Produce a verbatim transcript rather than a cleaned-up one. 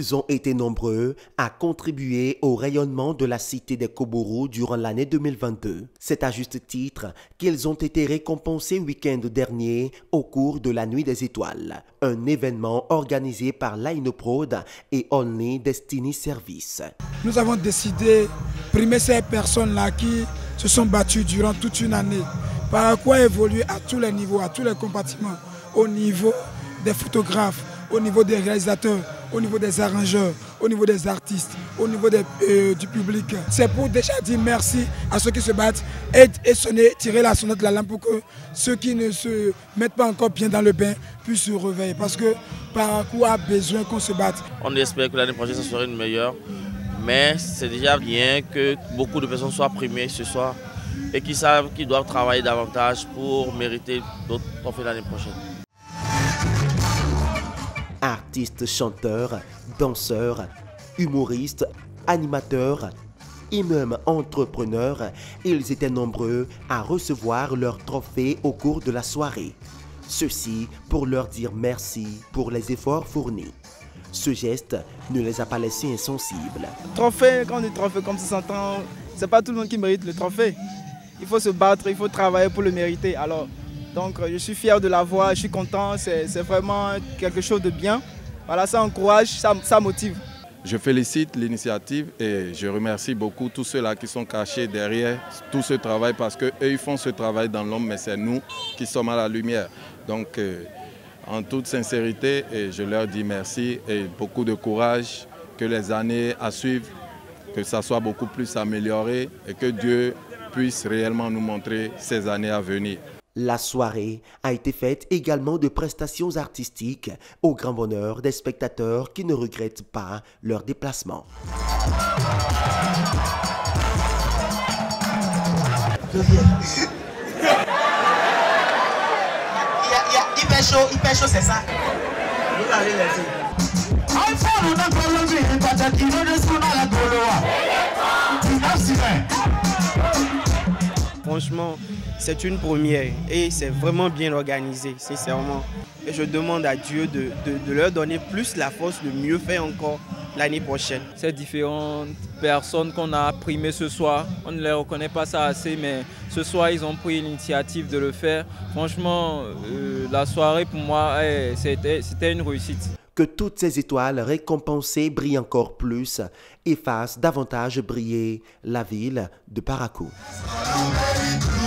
Ils ont été nombreux à contribuer au rayonnement de la cité des Koborous durant l'année deux mille vingt-deux. C'est à juste titre qu'ils ont été récompensés week-end dernier au cours de la Nuit des Étoiles, un événement organisé par l'Ainoprod et Only Destiny Service. Nous avons décidé de primer ces personnes-là qui se sont battues durant toute une année, par quoi évoluer à tous les niveaux, à tous les compartiments, au niveau des photographes, au niveau des réalisateurs, au niveau des arrangeurs, au niveau des artistes, au niveau des, euh, du public. C'est pour déjà dire merci à ceux qui se battent et, et sonner, tirer la sonnette de la lampe pour que ceux qui ne se mettent pas encore bien dans le bain puissent se réveiller. Parce que Parakou a besoin qu'on se batte. On espère que l'année prochaine, ça sera une meilleure. Mais c'est déjà bien que beaucoup de personnes soient primées ce soir et qu'ils savent qu'ils doivent travailler davantage pour mériter d'autres trophées l'année prochaine. Artistes, chanteurs, danseurs, humoristes, animateurs et même entrepreneurs, ils étaient nombreux à recevoir leurs trophées au cours de la soirée. Ceci pour leur dire merci pour les efforts fournis. Ce geste ne les a pas laissés insensibles. Trophée, quand on dit trophée comme ça s'entend, c'est pas tout le monde qui mérite le trophée. Il faut se battre, il faut travailler pour le mériter. Alors, donc je suis fier de l'avoir, je suis content, c'est vraiment quelque chose de bien. Voilà, ça encourage, ça, ça motive. Je félicite l'initiative et je remercie beaucoup tous ceux-là qui sont cachés derrière tout ce travail parce qu'eux ils font ce travail dans l'ombre, mais c'est nous qui sommes à la lumière. Donc euh, en toute sincérité, et je leur dis merci et beaucoup de courage, que les années à suivre, que ça soit beaucoup plus amélioré et que Dieu puisse réellement nous montrer ces années à venir. La soirée a été faite également de prestations artistiques au grand bonheur des spectateurs qui ne regrettent pas leur déplacement. Il y a hyper chaud, hyper chaud, c'est ça. Vous allez laisser. Franchement, c'est une première et c'est vraiment bien organisé, sincèrement. Et je demande à Dieu de, de, de leur donner plus la force de mieux faire encore l'année prochaine. Ces différentes personnes qu'on a primées ce soir, on ne les reconnaît pas ça assez, mais ce soir, ils ont pris l'initiative de le faire. Franchement, euh, la soirée, pour moi, c'était une réussite. Que toutes ces étoiles récompensées brillent encore plus et fassent davantage briller la ville de Parakou.